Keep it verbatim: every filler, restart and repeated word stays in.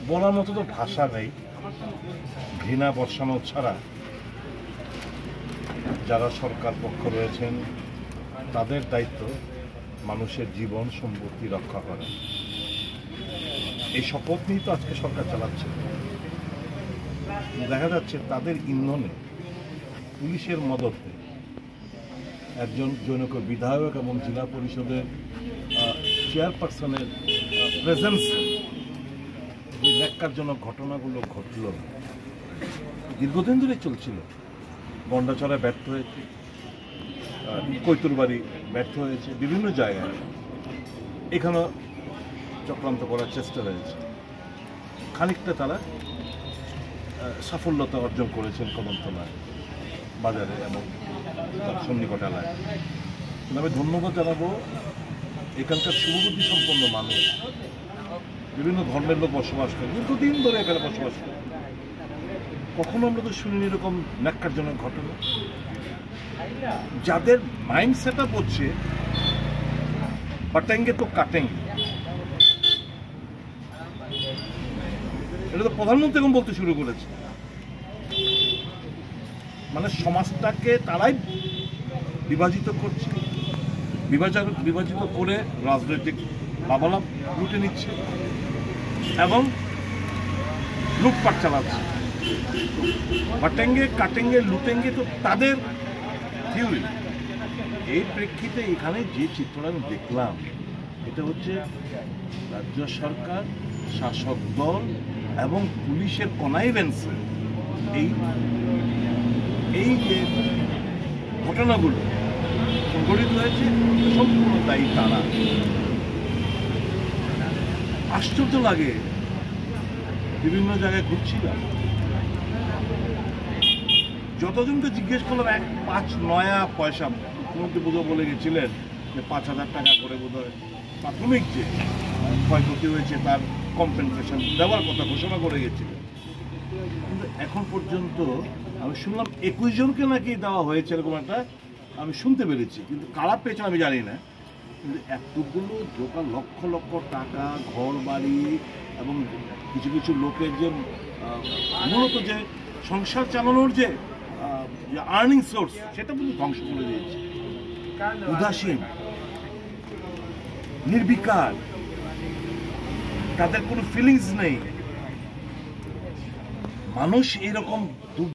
বলার মতো তো ভাষা নেই। ঘৃণা বর্ষানো ছাড়া যারা সরকার পক্ষ রয়েছেন তাদের দায়িত্ব মানুষের জীবন সম্পত্তি রক্ষা করা। এই শপথ নিয়ে তো আজকে সরকার চালাচ্ছে। দেখা যাচ্ছে তাদের ইন্ধনে পুলিশের মদতে একজন জনৈক বিধায়ক এবং জেলা পরিষদের চেয়ারপারসনের প্রেজেন্সে যে ন্যাক্কারজনক ঘটনাগুলো ঘটল দীর্ঘদিন ধরে চলছিল। গন্ডাচড়ায় ব্যর্থ হয়েছে, কৈতুরবাড়ি ব্যর্থ হয়েছে, বিভিন্ন জায়গায় এখানেও চক্রান্ত করার চেষ্টা হয়েছে। খানিকটা তারা সাফল্যতা অর্জন করেছেন কদমতলায় বাজারে এবং তার সন্নিকট এলাকায়। কিন্তু আমি ধন্যবাদ জানাবো এখানকার শুভবুদ্ধি সম্পন্ন মানুষ, বিভিন্ন ধর্মের লোক বসবাস করে, দীর্ঘদিন ধরে এখানে বসবাস করে। কখনো আমরা তো শুনিনি এরকম ন্যাক্কারজনক ঘটনা। যাদের মাইন্ড সেট আপ হচ্ছে বাটেঙ্গে তো কাটেঙ্গে, এটা তো প্রধানমন্ত্রী এখন বলতে শুরু করেছে। মানে সমাজটাকে তারাই বিভাজিত করছে, বিভাজন বিভাজিত করে রাজনৈতিক লাভালাভ লুটে নিচ্ছে এবং লুটপাট চালাচ্ছে। বাটেঙ্গে কাটেঙ্গে লুটেঙ্গে তো তাদের থিওরি। এই প্রেক্ষিতে এখানে যে চিত্রটা আমি দেখলাম এটা হচ্ছে রাজ্য সরকার, শাসক দল এবং পুলিশের কনাইভেন্সে এই এই যে ঘটনাগুলো সংঘটিত হয়েছে সম্পূর্ণ দায়ী তারা। আশ্চর্য লাগে, বিভিন্ন জায়গায় ঘুরছিলাম, যতজনকে জিজ্ঞেস করলাম এক পাঁচ নয়া পয়সা। মুখ্যমন্ত্রী পুজো বলে গেছিলেন যে পাঁচ হাজার টাকা করে বোধ হয় প্রাথমিক যে ক্ষয়ক্ষতি হয়েছে তার কম্পেনসেশন দেওয়ার কথা ঘোষণা করে গেছিলেন। কিন্তু এখন পর্যন্ত আমি শুনলাম একুশ জনকে নাকি দেওয়া হয়েছে, এরকম একটা আমি শুনতে পেরেছি, কিন্তু কারা পেয়েছে আমি জানি না। কিন্তু এতগুলো দোকান, লক্ষ লক্ষ টাকা, ঘর বাড়ি এবং কিছু কিছু লোকের যে মূলত যে সংসার চালানোর যে আর্নিং সোর্স সেটা কিন্তু ধ্বংস করে দিয়েছে। উদাসীন, নির্বিকার, তাদের কোনো ফিলিংস নেই। মানুষ এরকম